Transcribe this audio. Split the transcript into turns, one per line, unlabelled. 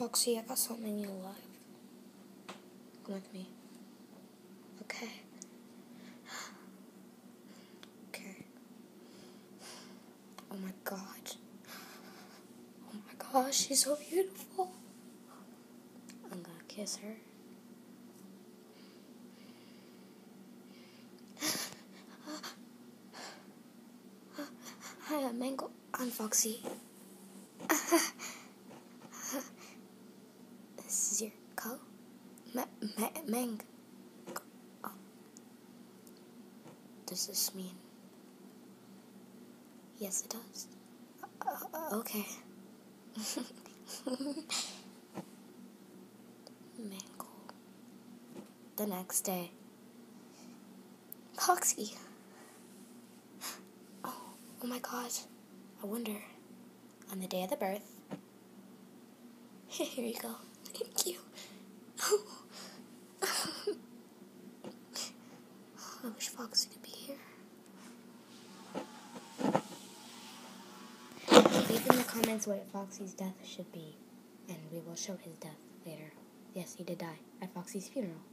Foxy, I got something you like. Come with me. Okay. Okay. Oh my god. Oh my gosh, she's so beautiful. I'm gonna kiss her. Hi, I'm Mango. I'm Foxy. This is your coat? Mango. Oh. Does this mean? Yes, it does. Okay. Mango. The next day. Foxy. Oh my god. I wonder. On the day of the birth. Here you go. Thank you. I wish Foxy could be here. Leave in the comments what Foxy's death should be, and we will show his death later. Yes, he did die at Foxy's funeral.